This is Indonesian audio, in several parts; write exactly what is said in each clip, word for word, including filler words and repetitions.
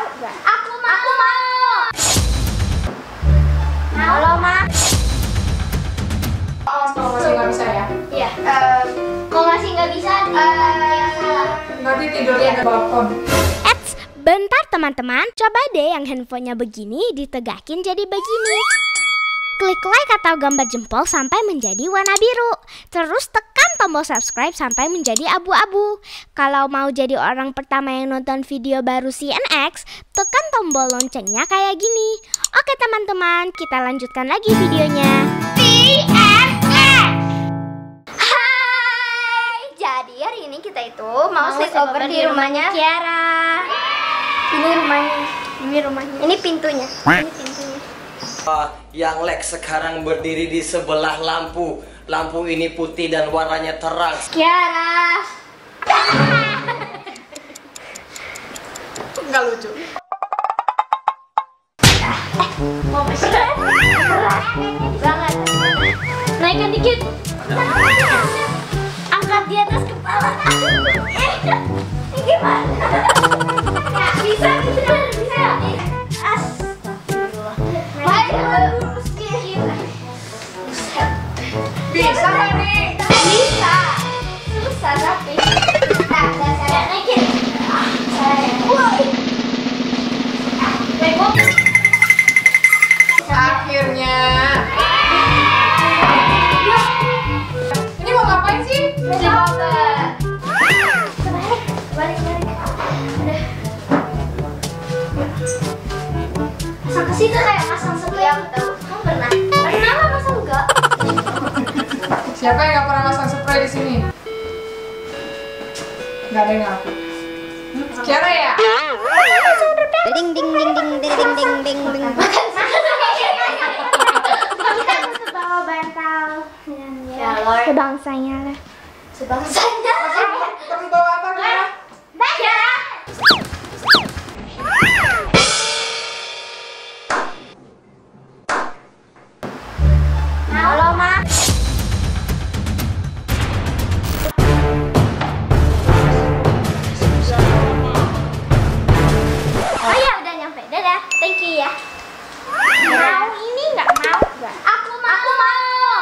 mau gak? Aku mau. Aku mau. Halo, Ma. Oh, kalau masih nggak bisa ya? Iya. Um, kalau masih nggak bisa, uh, salah. Nanti tidurnya di balkon. Eits, bentar teman-teman. Coba deh yang handphonenya begini ditegakin jadi begini. Klik like atau gambar jempol sampai menjadi warna biru. Terus tekan tombol subscribe sampai menjadi abu-abu. Kalau mau jadi orang pertama yang nonton video baru C N X, tekan tombol loncengnya kayak gini. Oke teman-teman, kita lanjutkan lagi videonya. C N X. Hai. Jadi hari ini kita itu mau, mau sleepover di rumahnya Kiara. Ini rumahnya. Ini rumahnya. Ini pintunya. Ini pintunya. Uh, yang Lex sekarang berdiri di sebelah lampu. Lampu ini putih dan warnanya terang. Kiara. Nggak lucu. Mau besar? Banget. Naikkan dikit. Angkat di atas kepala. Ini gimana? Ya, bisa, bisa, bisa. Bisa nggak nih? Bisa. Susah tapi. Nah, saya naikin. Woi. Akhirnya. Ini mau ngapain sih? Sleepover. Balik, balik, balik. Udah. Masang ke situ kayak masang spray. Aku tahu. Kamu pernah? Pernah lah, masa enggak? Siapa yang nggak pernah masang spray di sini? Nggak ada yang ngaku. Kiara ya? Ding ding ding ding ding ding ding ding ding. Bawa bantal. Ya Lord. Sebangsanya lah. Sebangsanya. Terus bawa apa Kiara? Baca. Halo, Ma. Oh ya, udah nyampe. Dadah. Thank you ya. Mau ini nggak mau gak? Aku mau. Aku mau.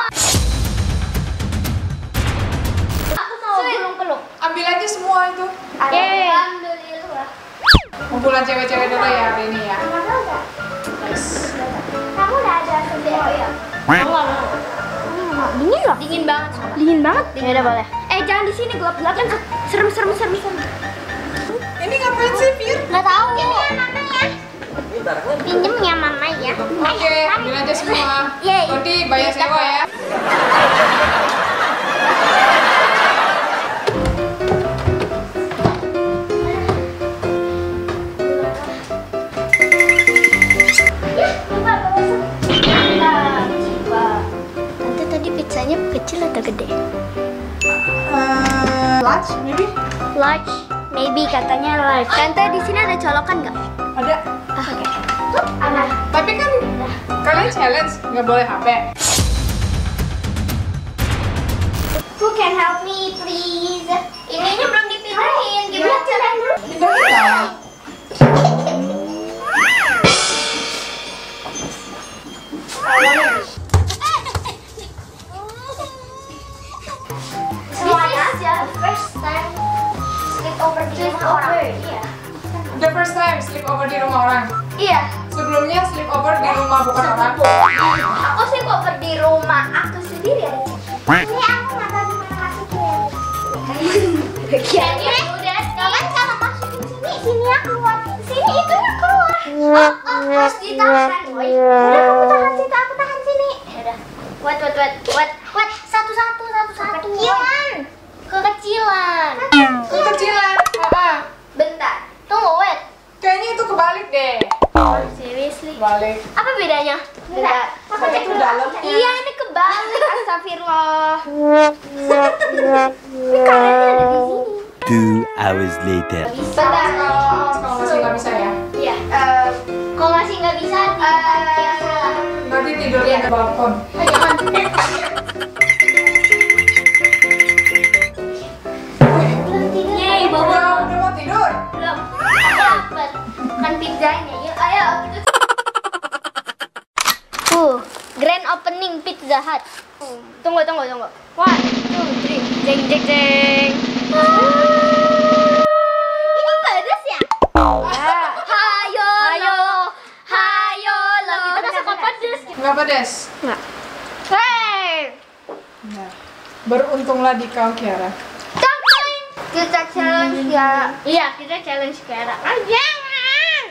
Aku mau peluk-peluk. Ambil aja semua itu. Alhamdulillah. Kumpulan cewek-cewek dulu ya hari ini ya. Kamu enggak? Nice. Kamu udah ada sendiri ya? Enggak mau. Dingin loh. Dingin banget. Dingin banget. Ya udah boleh. Eh jangan di sini gelap-gelap kan serem serem serem serem. Ini ngapain sih, Fir? Nggak tahu. Pinjam ya mama ya. Pinjem ya mama ya. Oke, ambil aja semua. Yeay. Nanti bayar sewa ya. Tante tadi pizzanya kecil atau gede? Uh, lunch, maybe? Large, maybe katanya large. Tante di sini ada colokan nggak? Ada. Ah, oke. Ada. Tapi kan kalian challenge, nggak boleh H P. Who can help me please? Ininya belum dipindahin. Gimana caranya dulu? Tidak bisa. Semuanya aja. First time sleep over di rumah orang. Iya. The first time sleep over di rumah orang. Iya. Sebelumnya sleep over di rumah bukan orang. Aku sleep over di rumah aku sendiri aja. Ini aku nggak tahu gimana masukin. Jadi udah kalian kalau masukin sini, sini ya keluar. Sini itu yang keluar. Oh, oh, harus ditahan. Boy. Udah kamu tahan situ, aku tahan sini. Udah. Wait, wait, wait, wait, wait. Satu, satu, satu, satu. Kekecilan. Kekecilan. Kekecilan. Ah, Bentar. Tunggu, wait. kayaknya itu kebalik deh. Oh, seriously? Balik. Apa bedanya? Bentar. Masa itu dalamnya. Iya, ini kebalik. Astagfirullah. Ini karetnya ada di sini. Two hours later. Bentar. Kalau masih nggak bisa ya. Iya. eh, Kalau masih nggak bisa, eh, salah. Nanti tidurnya di balkon. Oh, jangan. Belum tidur. Yeay, Udah, Bobo. udah mau tidur. Belum. Aku lapar. Makan pizzanya. Yuk, ayo. Uh, grand opening Pizza Hut. Tunggu, tunggu, tunggu. One, two, three. Jeng, jeng, jeng. Ini pedas ya? Hayo, hayo, hayo. Loh, kita kan suka pedas. Nggak pedes? Nggak. Hey. Nah, beruntunglah di kau, Kiara. Kita challenge ya. Iya, kita challenge Kiara. Ah, jangan.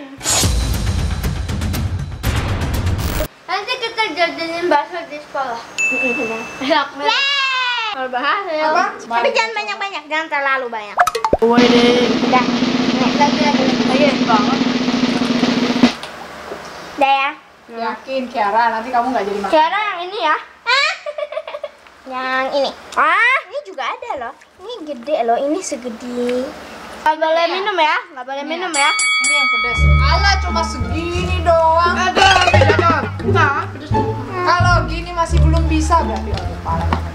Nanti kita jajanin bakso di sekolah. Enak banget. Kalau bahasa ya. Apa? Tapi jangan banyak-banyak, jangan terlalu banyak. Woi deh. Udah. Nih, lagi lagi lagi. Lagi banget. Udah ya. Yakin, Kiara, nanti kamu nggak jadi makan. Kiara yang ini ya. Yang ini. Ah, ini juga ada loh. Ini gede loh, ini segede. Gak boleh minum ya, gak boleh Ini minum ya. ya. Ini yang pedas. Alah, cuma segini doang. Ada, ada. Enggak, pedas. Kalau gini masih belum bisa berarti oh, parah banget.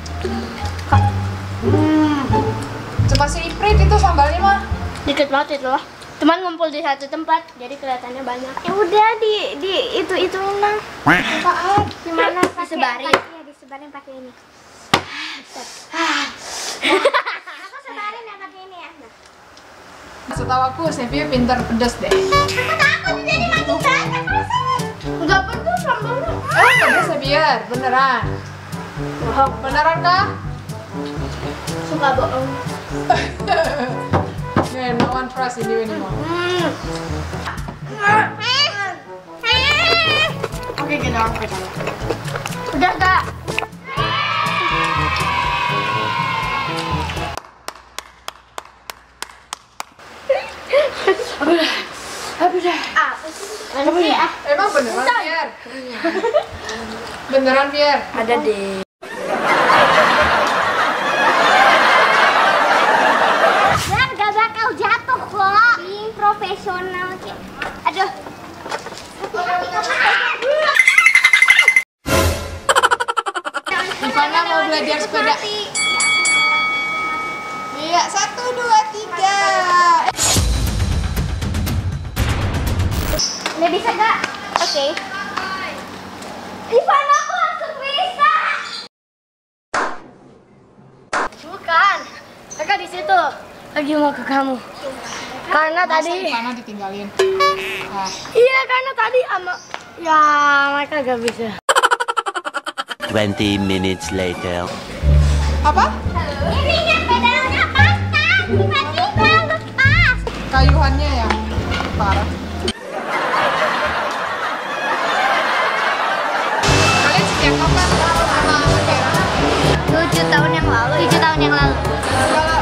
Hmm. Cuma seiprit itu sambalnya mah. Dikit banget itu loh. Cuman ngumpul di satu tempat, jadi kelihatannya banyak. Ya udah di di itu ituin lah. Apaan? Gimana pakai Disebarin. pakai- Iya, disebarin pakai ini. Aku sebarin yang pakai ini ya. Nah. Setahu aku, Sevia pintar pedas deh. Aku takut jadi makin banyak rasanya. Enggak pedes sambalnya. Eh, pedas Sevia, beneran. Bohong. Beneran kah? Suka bohong. Yeah, no one trust in you anymore. Hmm. Oke, kita angkat. Udah gak? Apa dah? Apa sih? Mana sih? Ah, Emang beneran, Pier? Beneran, Pier? ada deh. Dan gak bakal jatuh kok. Ini profesional kayak. Aduh. Ivana mau belajar sepeda. Iya, satu, dua, tiga. Udah bisa gak? Oke. Ivan, aku langsung bisa. Bukan. Mereka di situ. Lagi mau ke kamu. Karena Masa tadi. Ivana ditinggalin? Ah, Iya, karena tadi sama. Ya, mereka gak bisa. Twenty minutes later. apa? Ini yang pedalnya patah. Tiba-tiba lepas. Kayuhannya ya? Parah. Kalian sejak kapan sama Kiara? Tujuh tahun yang lalu. Tujuh tahun yang lalu. Enggak